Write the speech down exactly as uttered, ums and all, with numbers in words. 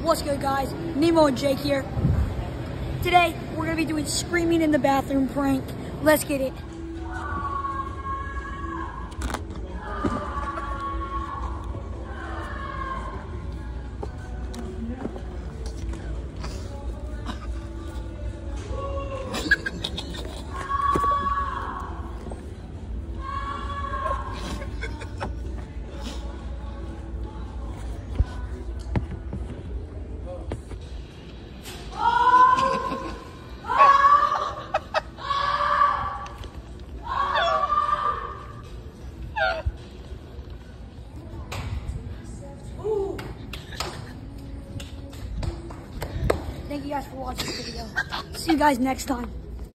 What's good, guys? Nemo and Jake here. Today, we're going to be doing screaming in the bathroom prank. Let's get it. Thank you guys for watching the video. See you guys next time.